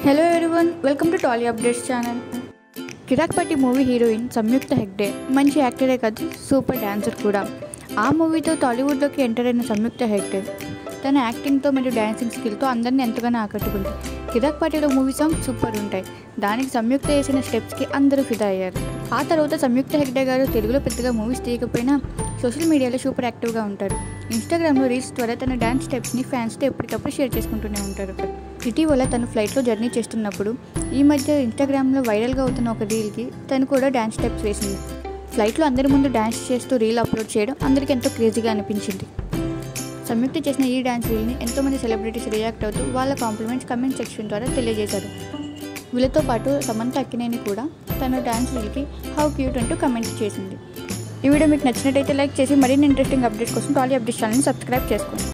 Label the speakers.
Speaker 1: Hello everyone, welcome to Tolly updates channel. Kirrak party movie heroine Samyuktha Hegde మంచి యాక్టరే కాదు, సూపర్ డాన్సర్ కూడా. ఆ మూవీతో టాలీవుడ్లోకి ఎంటర్ అయిన సంయుక్త హెగ్డే తన యాక్టింగ్తో మరియు డాన్సింగ్ స్కిల్తో అందరినీ ఎంతగానో ఆకట్టుకుంది. కిరాక్ పార్టీలో మూవీ సాంగ్స్ సూపర్ ఉంటాయి. దానికి సంయుక్త వేసిన స్టెప్స్కి అందరూ ఫిదా అయ్యారు. ఆ తర్వాత సంయుక్త హెగ్డే గారు తెలుగులో పెద్దగా మూవీస్ తీయకపోయినా సోషల్ మీడియాలో సూపర్ యాక్టివ్గా ఉంటారు. ఇన్స్టాగ్రామ్లో రీల్స్ ద్వారా తన డాన్స్ స్టెప్స్ని ఫ్యాన్స్తో ఎప్పటికప్పుడు షేర్ చేసుకుంటూనే ఉంటారు. ఇటీవల తను ఫ్లైట్లో జర్నీ చేస్తున్నప్పుడు ఈ మధ్య ఇన్స్టాగ్రామ్లో వైరల్గా అవుతున్న ఒక రీల్కి తను కూడా డాన్స్ స్టెప్స్ వేసింది. ఫ్లైట్లో అందరి ముందు డాన్స్ చేస్తూ రీల్ అప్లోడ్ చేయడం అందరికీ ఎంతో క్రేజీగా అనిపించింది. సంయుక్త చేసిన ఈ డాన్స్ రీల్ని ఎంతోమంది సెలబ్రిటీస్ రియాక్ట్ అవుతూ వాళ్ళ కాంప్లిమెంట్స్ కమెంట్ సెక్షన్ ద్వారా తెలియజేశారు. వీళ్ళతో పాటు సమంత అక్కినేని కూడా తన డాన్స్ రీల్కి హౌ క్యూట్ అంటూ కమెంట్ చేసింది. ఈ వీడియో మీకు నచ్చినట్టయితే లైక్ చేసి మరిన్ని ఇంట్రెస్టింగ్ అప్డేట్స్ కోసం టాలీ అప్డేట్స్ ఛానల్ని సబ్స్క్రైబ్ చేసుకోండి.